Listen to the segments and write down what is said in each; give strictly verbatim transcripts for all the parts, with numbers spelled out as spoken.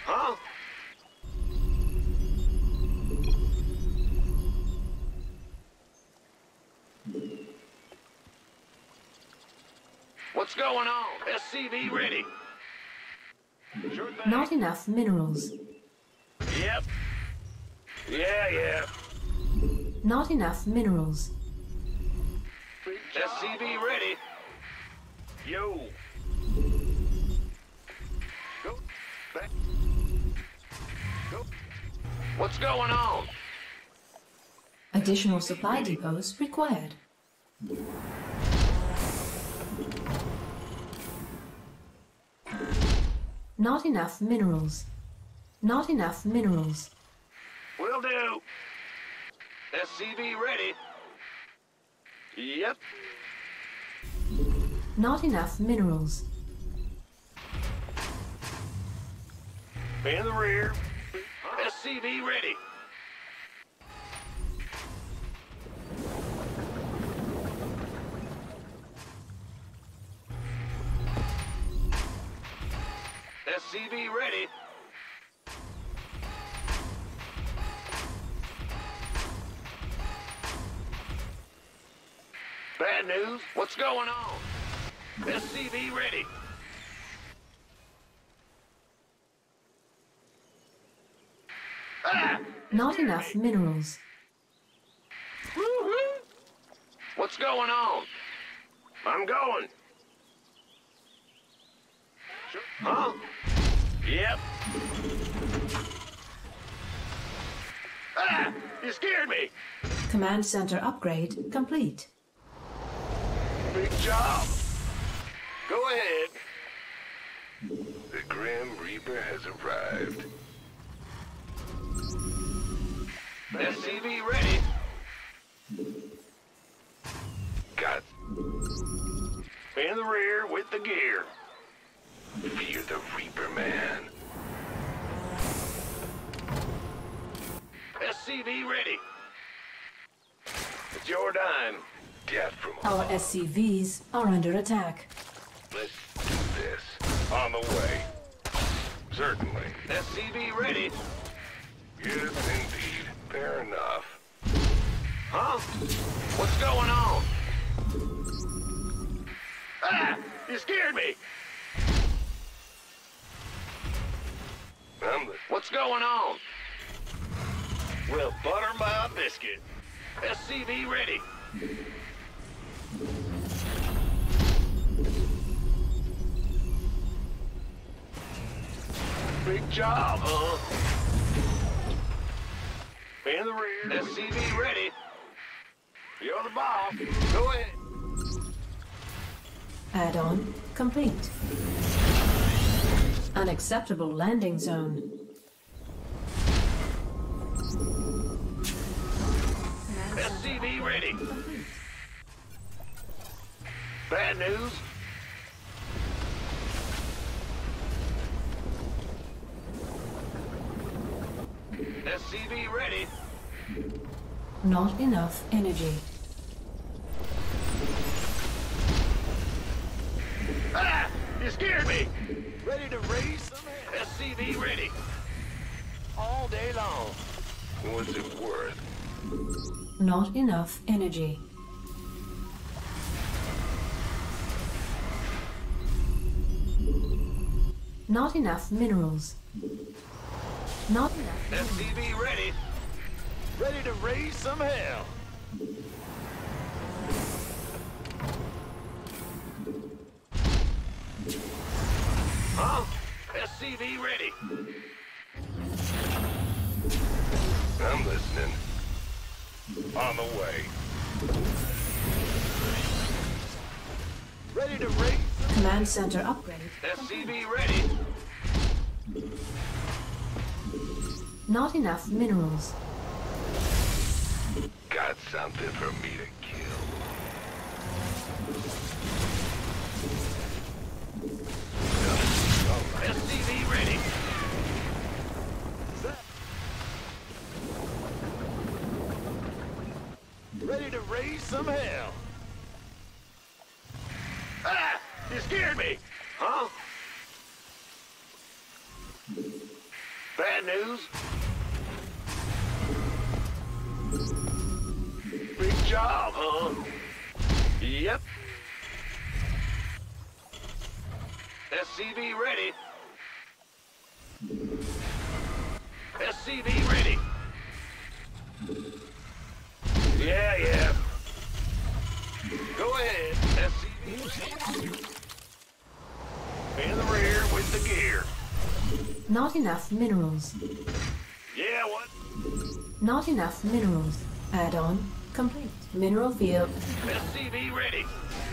Huh? What's going on? S C V ready. Sure thing. Not enough minerals. Yep. Yeah, yeah. Not enough minerals. S C V ready. Yo. Go. Back. Go. What's going on? Additional supply depots required. Not enough minerals. Not enough minerals. Will do. S C V ready. Yep. Not enough minerals. In the rear. S C V ready. S C V ready. Bad news? What's going on? S C V ready. Ah! Not enough minerals. Woo-hoo! What's going on? I'm going. Sure. Huh? Yep. Ah! You scared me! Command center upgrade complete. Big job. Go ahead. The Grim Reaper has arrived. S C V ready. Got. In the rear with the gear. Fear the Reaper, man. S C V ready. It's your dime. Death from Our S C Vs are under attack. Let's do this. On the way. Certainly. S C V ready. Yes, indeed. Fair enough. Huh? What's going on? Ah! You scared me! I'm the... What's going on? Well, butter my biscuit. S C V ready. Big job, huh? In the rear. S C V ready. You're the boss. Go ahead. Add-on complete. Unacceptable landing zone. S C V ready. Bad news? S C V ready. Not enough energy. Ah! You scared me! Ready to raise some hell. S C V ready. All day long. What's it worth? Not enough energy. Not enough minerals. Not enough. S C V ready. Ready to raise some hell. Huh? S C V ready. I'm listening. On the way. Ready to raise. Command center upgrade. S C V ready. Not enough minerals. Got something for me to kill. S C V ready. Ready to raise some hell. Ah! You scared me! Huh? bad news. Big job, huh? Yep. S C V ready. S C V ready. Yeah, yeah. Go ahead. S C V. In the rear with the gear. Not enough minerals. Yeah, what? Not enough minerals. Add-on complete. Mineral field. S C V ready.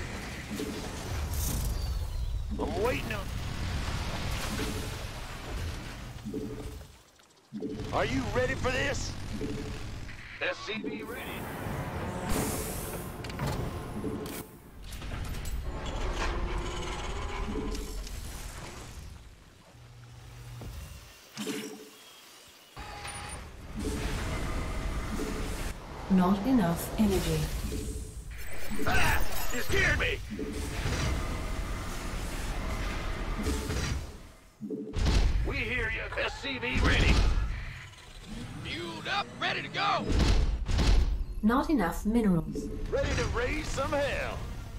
I'm waiting on... Are you ready for this? S C V ready. Not enough energy. Ah! You scared me! We hear you. S C V ready. Fueled up, ready to go. Not enough minerals. Ready to raise some hell.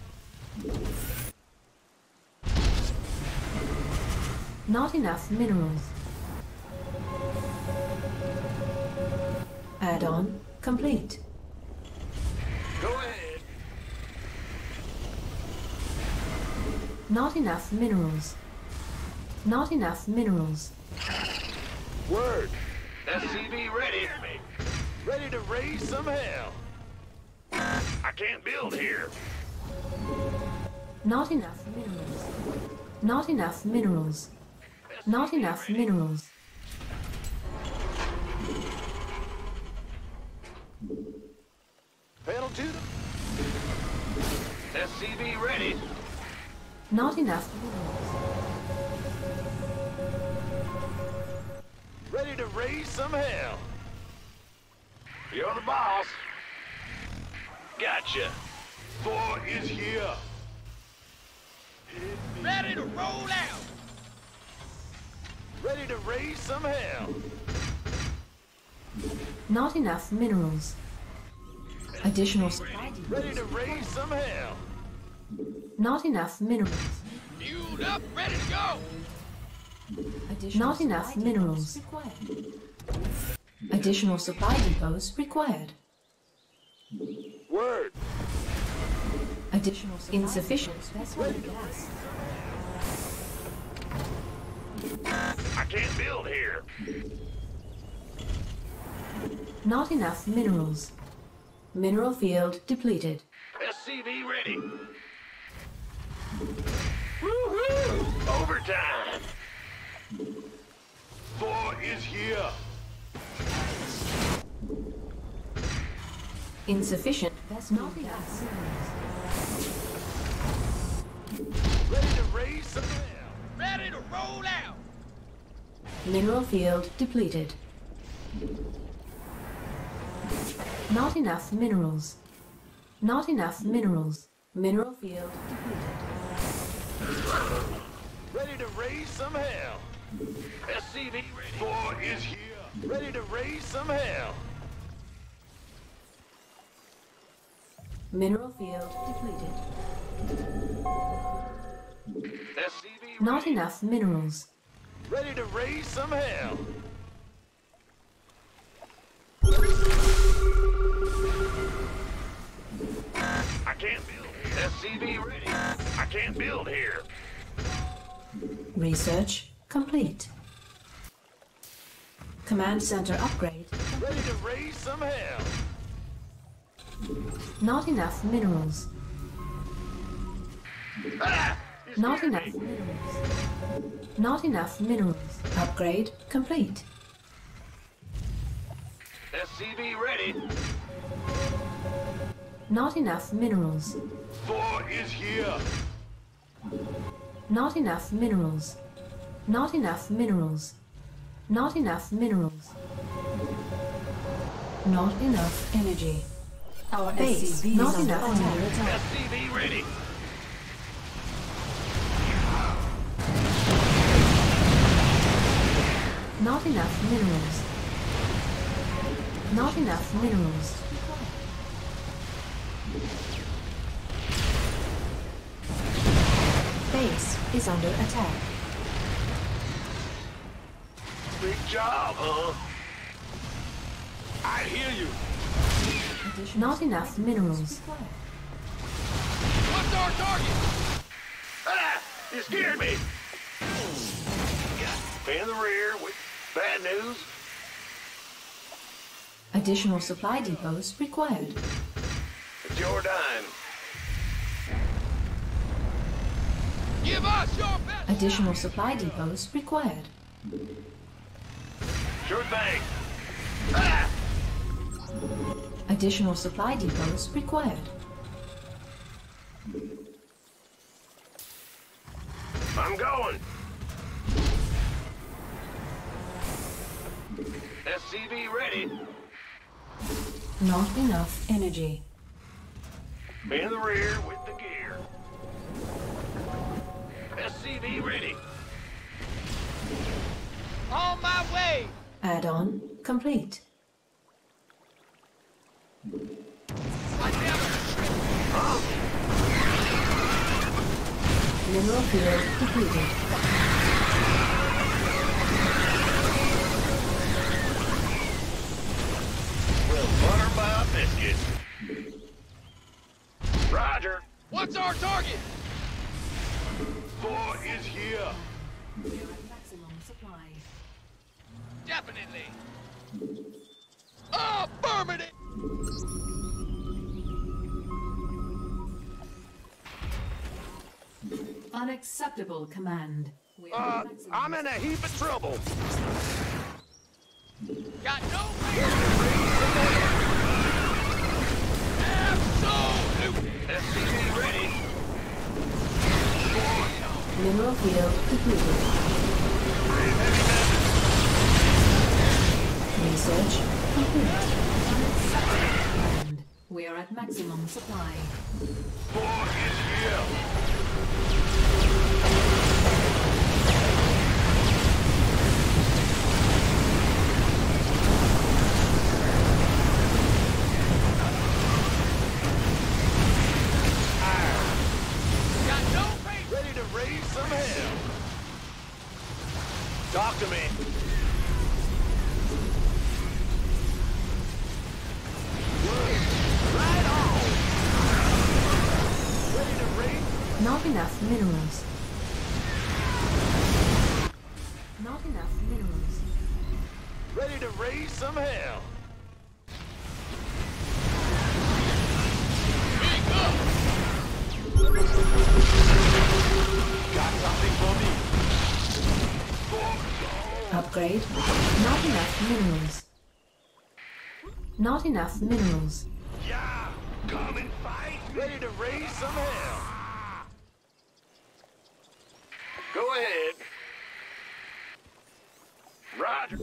Not enough minerals. Add-on complete. Go ahead. Not enough minerals. Not enough minerals. Word. S C V ready. Ready to raise some hell. I can't build here. Not enough minerals. Not enough minerals. Not enough minerals. Pedal to them. S C V ready. Not enough minerals. Ready to raise some hell. You're the boss. Gotcha. Thor is here. Ready to roll out. Ready to raise some hell. Not enough minerals. Additional supply. Ready to raise some hell. Not enough minerals. Fueled up, ready to go. Additional Not enough minerals required. Additional supply depots required. Word. Additional insufficient specified gas. I can't build here. Not enough minerals. Mineral field depleted. S C V ready. Woohoo! Overtime. Thor is here. Insufficient. That's not gas. Ready to raise some hell. Ready to roll out. Mineral field depleted. Not enough minerals. Not enough minerals. Mineral field depleted. Ready to raise some hell. S C V ready. Thor is here. Ready to raise some hell. Mineral field depleted. S C V ready. Not enough minerals. Ready to raise some hell. I can't build. S C V ready. I can't build here. Research complete. Command center upgrade. Ready to raise some hell. Not enough minerals. Ah! Not enough minerals. Not enough minerals. Upgrade complete. S C V ready. Not enough minerals. Thor is here. Not enough minerals. Not enough minerals. Not enough minerals. Not enough energy. Our base not enough under attack. S C V ready. Not enough minerals. Not enough minerals. Base is under attack. Big job, huh? I hear you. Not enough minerals. What's our target? Ah! You scared me! In the rear with bad news. Additional supply depots required. It's your dime. Give us your best. Additional supply depots required. Sure thing. Ah! Additional supply depots required. I'm going. S C V ready. Not enough energy. In the rear with the gear. S C V ready. On my way. Add-on complete. Huh? Mineral field depleted. We'll butter by a biscuit. Roger. What's our target? Four is here. Maximum supply. Definitely. Affirmative. Unacceptable command. We are Uh, at maximum I'm in a heap of trouble. Got no way. Absolutely. S C V ready. mineral field depleted. Research complete. Unacceptable command. We are at maximum supply. Four is here. Got no way. Ready to raise some hell. Talk to me. Right on. Ready to raise. Not enough minerals. Not enough minerals. Ready to raise some hell. Big up. Got something for me. Upgrade. Not enough minerals. Not enough minerals. Yeah, come and fight. Ready to raise some hell. Go ahead. Roger.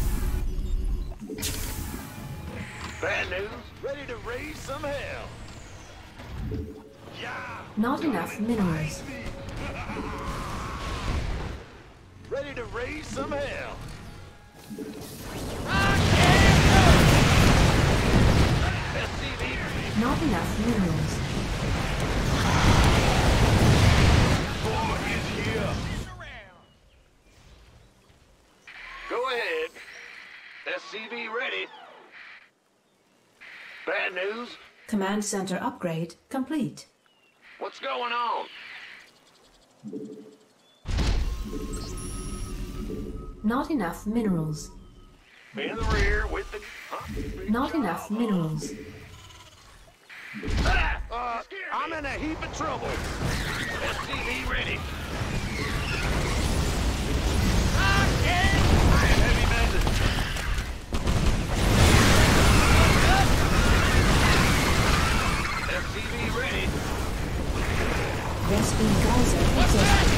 Bad news. Ready to raise some hell. Yeah. Not enough minerals. Ready to raise some hell. S C V. Not enough minerals. Four is here. Go ahead. S C V ready. Bad news. Command center upgrade complete. What's going on? Not enough minerals. In the rear with the... Huh? Not enough minerals. Ah! Uh, I'm in a heap of trouble. S C V ready. I have heavy message. S C V ready. Rescue geyser exhausted.